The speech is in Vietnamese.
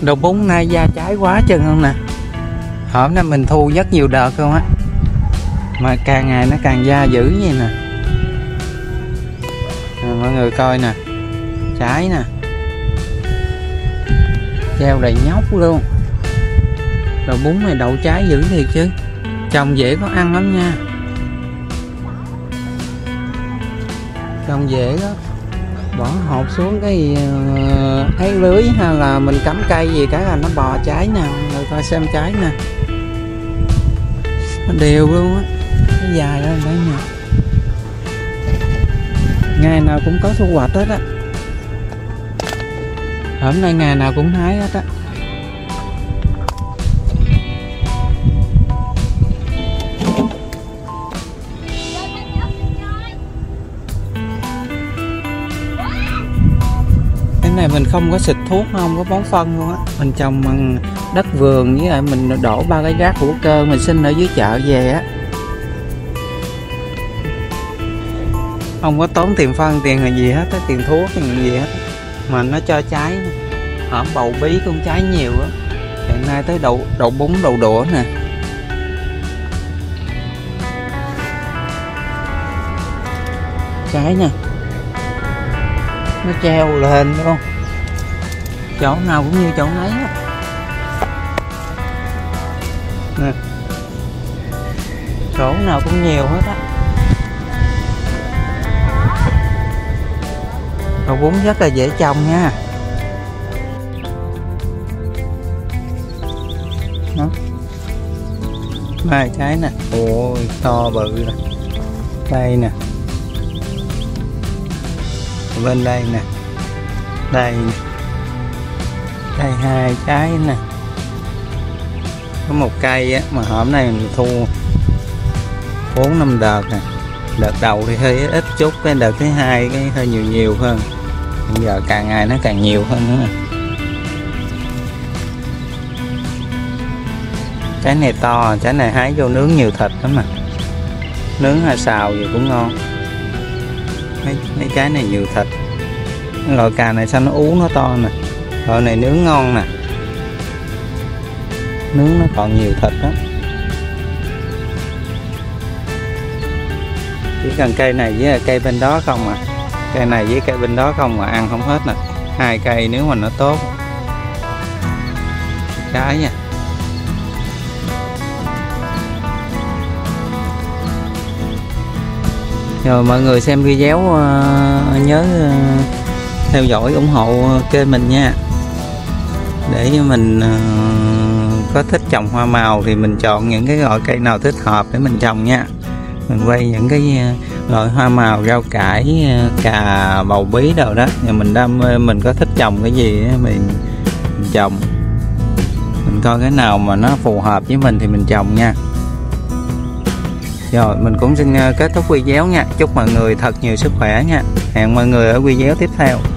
Đậu bún nay da trái quá chừng không nè. Hôm nay mình thu rất nhiều đợt không á, mà càng ngày nó càng da dữ như nè. Mọi người coi nè, trái nè, treo đầy nhóc luôn. Đậu bún này đậu trái dữ thiệt chứ, trồng dễ có ăn lắm nha, trồng dễ đó. Bỏ hột xuống cái ấy lưới hay là mình cắm cây gì cái là nó bò trái nè. Rồi coi xem trái nè, nó đều luôn á, nó dài lên đấy nè, ngày nào cũng có thu hoạch hết á. Hôm nay ngày nào cũng hái hết á. Này mình không có xịt thuốc, không có bón phân luôn á, mình trồng bằng đất vườn, với lại mình đổ 3 cái rác hữu cơ mình xin ở dưới chợ về á, không có tốn tiền phân tiền gì hết á, tiền thuốc tiền gì hết, mà nó cho trái. Hổm bầu bí con trái nhiều á, hiện nay tới đậu bún đậu đũa nè. Trái nè, nó treo lên đúng không, chỗ nào cũng như chỗ nấy á nè, chỗ nào cũng nhiều hết á. Đậu bún rất là dễ trồng nha. Đó, hai trái nè, ôi to bự nè, đây nè, bên đây nè, đây nè, đây hai trái nè, có một cây á mà hôm nay mình thu 4-5 đợt nè. Đợt đầu thì hơi ít chút, cái đợt thứ hai cái hơi nhiều hơn, bây giờ càng ngày nó càng nhiều hơn nữa. Trái này to, trái này hái vô nướng nhiều thịt lắm mà, nướng hay xào gì cũng ngon. Mấy trái này nhiều thịt. Loại cà này sao nó ú nó to nè, loại này nướng ngon nè, nướng nó còn nhiều thịt đó. Chỉ cần cây này với cây bên đó không à, cây này với cây bên đó không mà ăn không hết nè. Hai cây nếu mà nó tốt. Trái nha. Rồi mọi người xem video nhớ theo dõi ủng hộ kênh mình nha, để cho mình có thích trồng hoa màu thì mình chọn những cái loại cây nào thích hợp để mình trồng nha. Mình quay những cái loại hoa màu, rau cải, cà, bầu bí đâu đó, nhưng mình đam mê, mình có thích trồng cái gì mình trồng, mình coi cái nào mà nó phù hợp với mình thì mình trồng nha. Rồi mình cũng xin kết thúc video nha. Chúc mọi người thật nhiều sức khỏe nha. Hẹn mọi người ở video tiếp theo.